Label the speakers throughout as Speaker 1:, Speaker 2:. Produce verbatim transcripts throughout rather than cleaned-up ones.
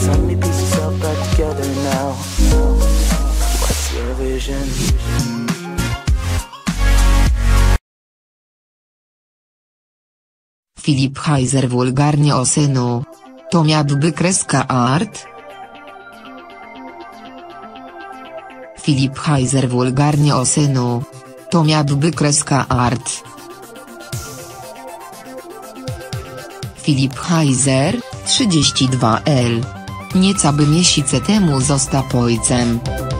Speaker 1: Suddenly piece yourself back together now. What's your vision?
Speaker 2: Filip Heiser wulgarnie o synu. To miałby kreska art? Filip Heiser wulgarnie o synu. To miałby kreska art. Filip Heiser, trzydzieści dwa lat. Niecały miesiąc temu został ojcem.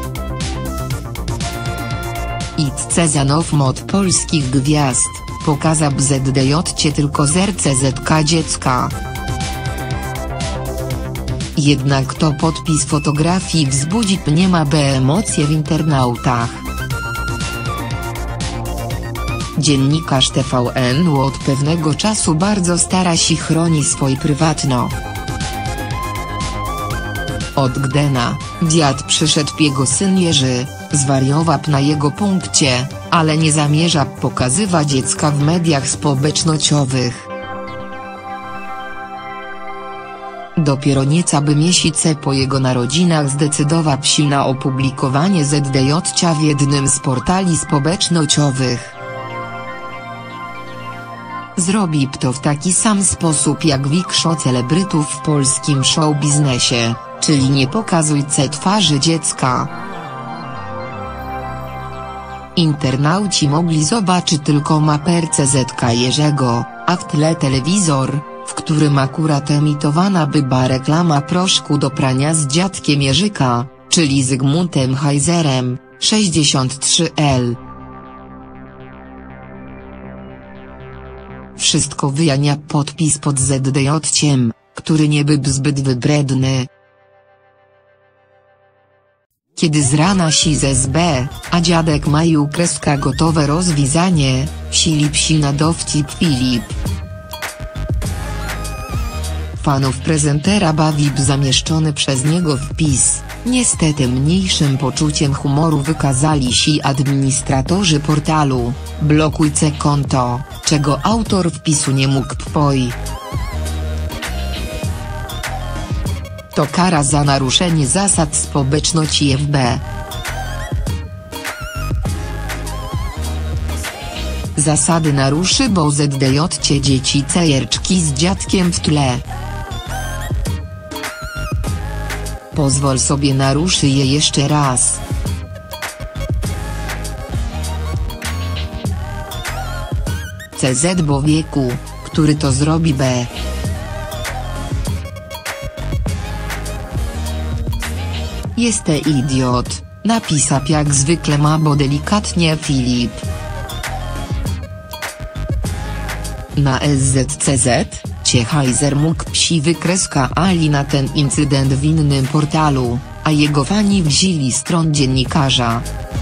Speaker 2: Idźce zanow mod polskich gwiazd, pokazał Z D J tylko zerce zetka dziecka. Jednak to podpis fotografii wzbudził niemabe emocje w internautach. Dziennikarz T V N od pewnego czasu bardzo stara się chroni swój prywatno. Od Gdena, dziad przyszedł jego syn Jerzy, zwariował na jego punkcie, ale nie zamierza pokazywać dziecka w mediach społecznościowych. Dopiero niecały miesiąc po jego narodzinach zdecydował się na opublikowanie Z D J w jednym z portali społecznościowych. Zrobi to w taki sam sposób jak większość celebrytów w polskim showbiznesie, czyli nie pokazujcie twarzy dziecka. Internauci mogli zobaczyć tylko maperce zetka Jerzego, a w tle telewizor, w którym akurat emitowana była reklama proszku do prania z dziadkiem Jerzyka, czyli Zygmuntem Heiserem, sześćdziesiąt trzy lat. Wszystko wyjaśnia podpis pod Z D J-ciem, który nie był zbyt wybredny. Kiedy z rana si z S B, a dziadek mają kreska gotowe rozwiązanie, Filip si na dowcip Filip. Fanów prezentera bawi zamieszczony przez niego wpis. Niestety mniejszym poczuciem humoru wykazali się administratorzy portalu, blokujcie konto, czego autor wpisu nie mógł poi. To kara za naruszenie zasad społeczności F B. Zasady naruszy, bo Z D J-cie dzieci cejerczki z dziadkiem w tle. Pozwól sobie naruszy je jeszcze raz. C Z bo wieku, który to zrobi B. Jeste idiot, napisał jak zwykle mało delikatnie Filip. Na S Z C Z, cie Heiser mógł psi wykreska ali na ten incydent w innym portalu, a jego fani wzięli stron dziennikarza.